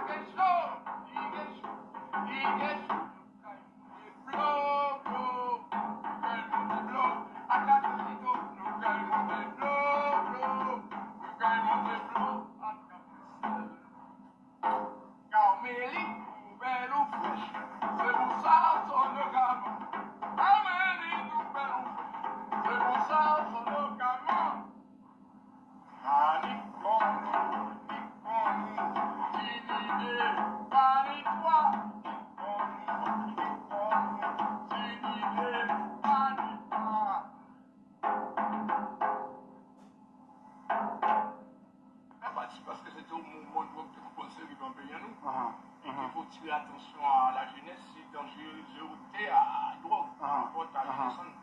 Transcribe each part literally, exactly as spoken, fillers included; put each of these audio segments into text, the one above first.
Attention à la jeunesse, c'est dangerosité à drogue, à l'adolescence.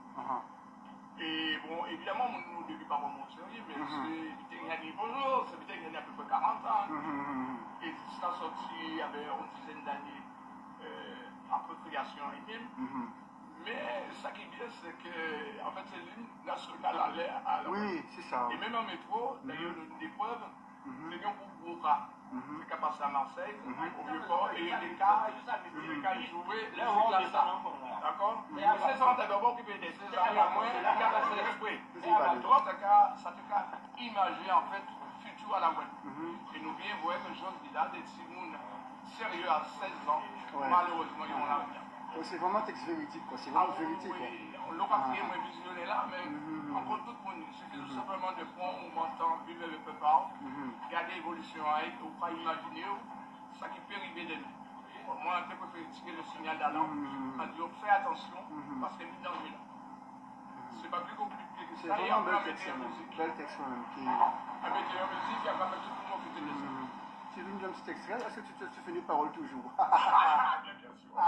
Et bon, évidemment, nous ne devons pas vraiment sérieux, mais c'est peut-être bonjour, c'est peut-être qu'il y a à peu près quarante ans. Et ça sorti il y avait une dizaine d'années après création et même. Mais ça qui est bien, c'est que en fait, c'est l'hymne national à l'air. Oui, c'est ça. Et même en métro, d'ailleurs, une épreuve, c'est bien pour gros cas. C'est qu'à passer à Marseille, au Vieux-Port, et les cas, les cas joués, les classes. D'accord? Mais à seize ans, t'as d'abord occupé des seize ans, il y a moins, il y a passé l'esprit. Donc, ça te cas imaginer en fait le futur à la web. Et nous bien voir que Jean Vidal des Timoun sérieux à seize ans, malheureusement, ils ont la vie. C'est vraiment texte véridique, quoi. C'est vraiment vérité, quoi. Le quatrième est visionné là, mais encore tout le monde, il suffit tout simplement de prendre un montant, vivre le peu par, garder l'évolution avec, ou pas imaginer, ça qui peut arriver de nous. Moi, je préfère tirer le signal d'alarme, à dire fais attention, parce qu'il y a une danger là. C'est pas plus compliqué que ça. C'est vraiment un bel texte, bel texte quand même. Un météo musique, il y a pas mal tout le monde qui fait de ça. Tu veux un petit extrait, est-ce que tu, tu fais une parole toujours? Ah, bien, bien sûr.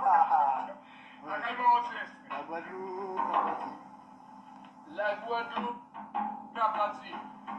Ouais. La Guadeloupe, la Guadeloupe, Carpati.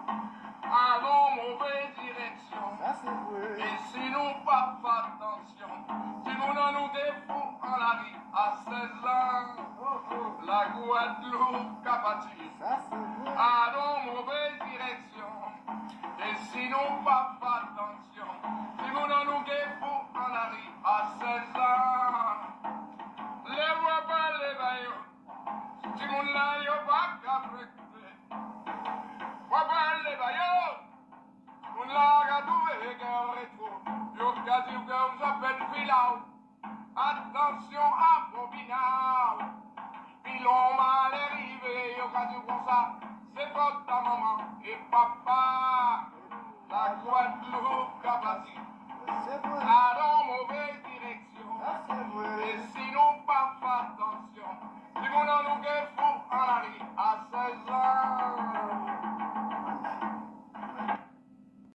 Allons mauvaise direction. Ça c'est vrai. Et si nous pas fait attention, si nous n'en nous défons en la vie à seize ans, oh, oh. La Guadeloupe, Carpati. Ça c'est vrai. Allons mauvaise direction. Et si nous pas fait attention, si nous n'en nous défons en la vie à seize ans, les voix pas les baillots, si mon la yo pas caprété, voix pas les baillots, mon la gadoué capréto, yo gadi ou que vous appelle filau, attention abominable, pilon mal arrivé, yo gadi comme ça, c'est votre maman et papa, la Guadeloupe capacité. C'est vrai.